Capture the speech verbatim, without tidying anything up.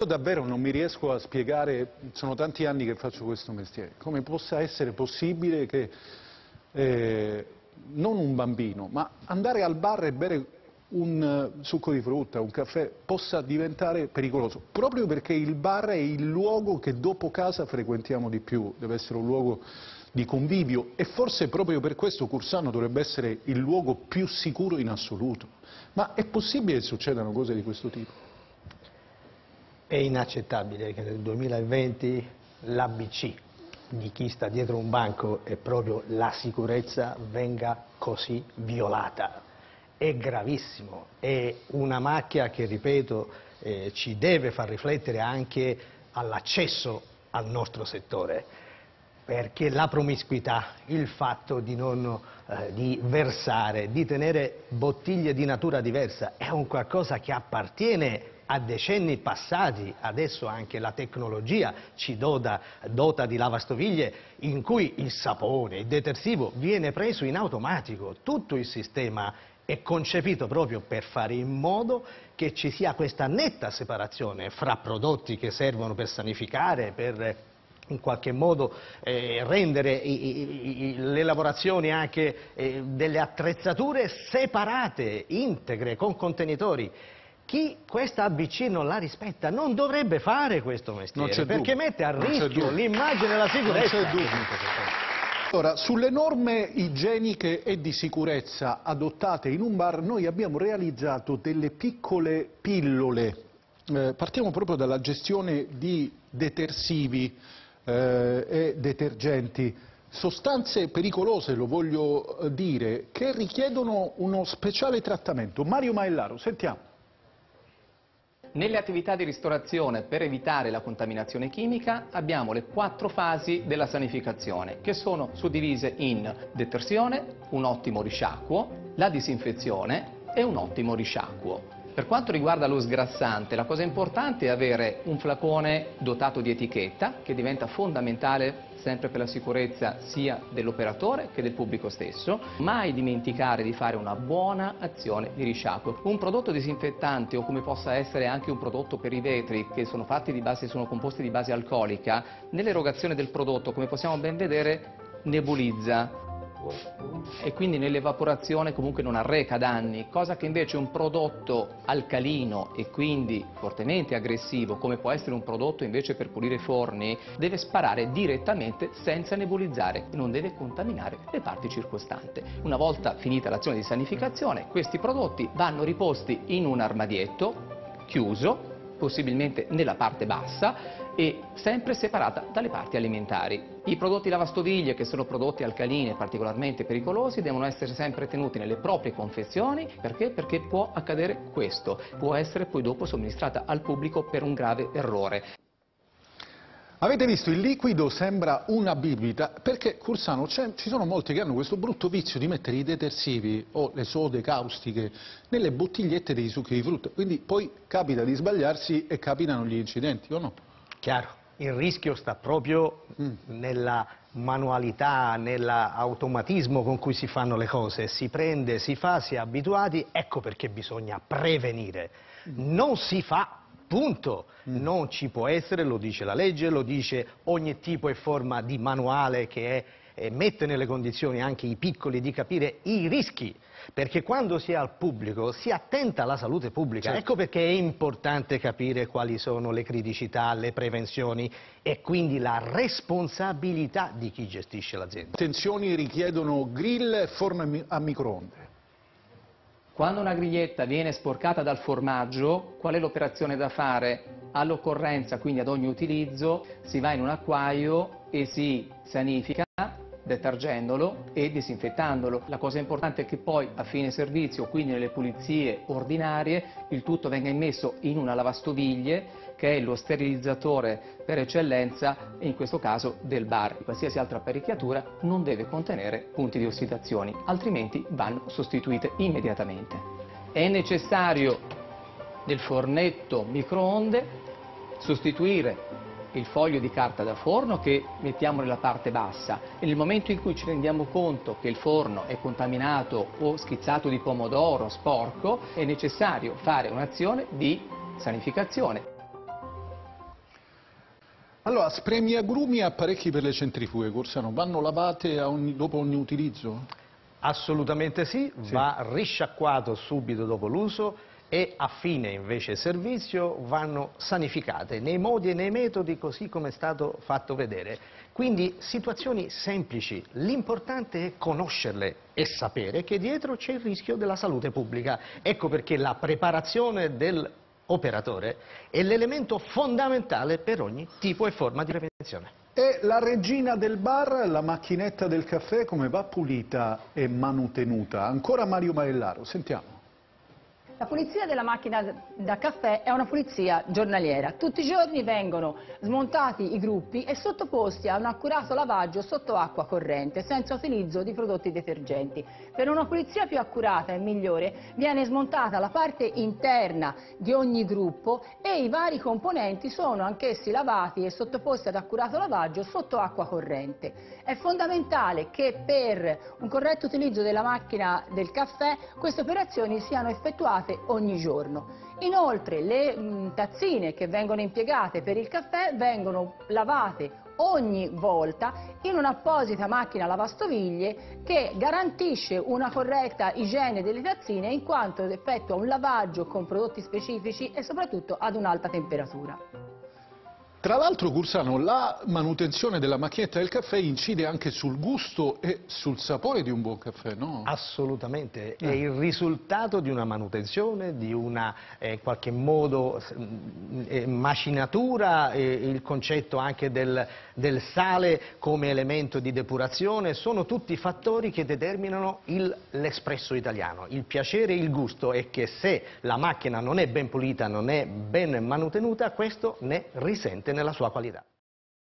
Io davvero non mi riesco a spiegare, sono tanti anni che faccio questo mestiere, come possa essere possibile che eh, non un bambino, ma andare al bar e bere un uh, succo di frutta, un caffè, possa diventare pericoloso, proprio perché il bar è il luogo che dopo casa frequentiamo di più, deve essere un luogo di convivio e forse proprio per questo Cursano dovrebbe essere il luogo più sicuro in assoluto. Ma è possibile che succedano cose di questo tipo? È inaccettabile che nel duemilaventi l'A B C di chi sta dietro un banco e proprio la sicurezza venga così violata. È gravissimo, è una macchia che, ripeto, eh, ci deve far riflettere anche all'accesso al nostro settore, perché la promiscuità, il fatto di non eh, di versare, di tenere bottiglie di natura diversa è un qualcosa che appartiene a decenni passati. Adesso anche la tecnologia ci dota, dota di lavastoviglie in cui il sapone, il detersivo viene preso in automatico. Tutto il sistema è concepito proprio per fare in modo che ci sia questa netta separazione fra prodotti che servono per sanificare, per in qualche modo eh, rendere i, i, i, le lavorazioni anche eh, delle attrezzature separate, integre, con contenitori. Chi questa A B C non la rispetta non dovrebbe fare questo mestiere, perché mette a rischio l'immagine e la sicurezza. Non c'è dubbio. Allora, sulle norme igieniche e di sicurezza adottate in un bar noi abbiamo realizzato delle piccole pillole. Eh, partiamo proprio dalla gestione di detersivi eh, e detergenti, sostanze pericolose, lo voglio dire, che richiedono uno speciale trattamento. Mario Maellaro, sentiamo. Nelle attività di ristorazione, per evitare la contaminazione chimica, abbiamo le quattro fasi della sanificazione, che sono suddivise in detersione, un ottimo risciacquo, la disinfezione e un ottimo risciacquo. Per quanto riguarda lo sgrassante, la cosa importante è avere un flacone dotato di etichetta, che diventa fondamentale sempre per la sicurezza sia dell'operatore che del pubblico stesso. Mai dimenticare di fare una buona azione di risciacquo. Un prodotto disinfettante, o come possa essere anche un prodotto per i vetri, che sono fatti di base, sono composti di base alcolica, nell'erogazione del prodotto, come possiamo ben vedere, nebulizza e quindi nell'evaporazione comunque non arreca danni, cosa che invece un prodotto alcalino e quindi fortemente aggressivo, come può essere un prodotto invece per pulire forni, deve sparare direttamente senza nebulizzare, non deve contaminare le parti circostanti. Una volta finita l'azione di sanificazione, questi prodotti vanno riposti in un armadietto chiuso, possibilmente nella parte bassa, e sempre separata dalle parti alimentari. I prodotti lavastoviglie, che sono prodotti alcalini e particolarmente pericolosi, devono essere sempre tenuti nelle proprie confezioni. Perché? Perché può accadere questo, può essere poi dopo somministrata al pubblico per un grave errore. Avete visto, il liquido sembra una bibita, perché Cursano ci sono molti che hanno questo brutto vizio di mettere i detersivi o le sode caustiche nelle bottigliette dei succhi di frutta, quindi poi capita di sbagliarsi e capitano gli incidenti, o no? Chiaro, il rischio sta proprio mm. nella manualità, nell'automatismo con cui si fanno le cose, si prende, si fa, si è abituati, ecco perché bisogna prevenire, mm. non si fa. Punto. Mm. Non ci può essere, lo dice la legge, lo dice ogni tipo e forma di manuale che è, eh, mette nelle condizioni anche i piccoli di capire i rischi, perché quando si è al pubblico si attenta alla salute pubblica. Certo. Ecco perché è importante capire quali sono le criticità, le prevenzioni e quindi la responsabilità di chi gestisce l'azienda. Attenzioni, richiedono grill e forno a microonde. Quando una griglietta viene sporcata dal formaggio, qual è l'operazione da fare? All'occorrenza, quindi ad ogni utilizzo, si va in un acquaio e si sanifica detergendolo e disinfettandolo. La cosa importante è che poi a fine servizio, quindi nelle pulizie ordinarie, il tutto venga immesso in una lavastoviglie, che è lo sterilizzatore per eccellenza, in questo caso del bar. Qualsiasi altra apparecchiatura non deve contenere punti di ossidazione, altrimenti vanno sostituite immediatamente. È necessario nel fornetto microonde sostituire il foglio di carta da forno che mettiamo nella parte bassa e nel momento in cui ci rendiamo conto che il forno è contaminato o schizzato di pomodoro, sporco, è necessario fare un'azione di sanificazione. Allora, spremi agrumi e apparecchi per le centrifughe, Corsano, vanno lavate a ogni, dopo ogni utilizzo? Assolutamente sì, Sì. va risciacquato subito dopo l'uso e a fine invece servizio vanno sanificate nei modi e nei metodi così come è stato fatto vedere. Quindi situazioni semplici, l'importante è conoscerle e sapere che dietro c'è il rischio della salute pubblica. Ecco perché la preparazione dell'operatore è l'elemento fondamentale per ogni tipo e forma di prevenzione. E la regina del bar, la macchinetta del caffè, come va pulita e manutenuta? Ancora Mario Maellaro, sentiamo. La pulizia della macchina da caffè è una pulizia giornaliera. Tutti i giorni vengono smontati i gruppi e sottoposti a un accurato lavaggio sotto acqua corrente, senza utilizzo di prodotti detergenti. Per una pulizia più accurata e migliore viene smontata la parte interna di ogni gruppo e i vari componenti sono anch'essi lavati e sottoposti ad accurato lavaggio sotto acqua corrente. È fondamentale che per un corretto utilizzo della macchina del caffè queste operazioni siano effettuate ogni giorno. Inoltre le mh, tazzine che vengono impiegate per il caffè vengono lavate ogni volta in un'apposita macchina lavastoviglie che garantisce una corretta igiene delle tazzine in quanto effettua un lavaggio con prodotti specifici e soprattutto ad un'alta temperatura. Tra l'altro, Cursano, la manutenzione della macchinetta del caffè incide anche sul gusto e sul sapore di un buon caffè, no? Assolutamente, è il risultato di una manutenzione, di una eh, in qualche modo eh, macinatura, eh, il concetto anche del, del sale come elemento di depurazione, sono tutti fattori che determinano l'espresso italiano. Il piacere e il gusto è che se la macchina non è ben pulita, non è ben manutenuta, questo ne risente nella sua qualità.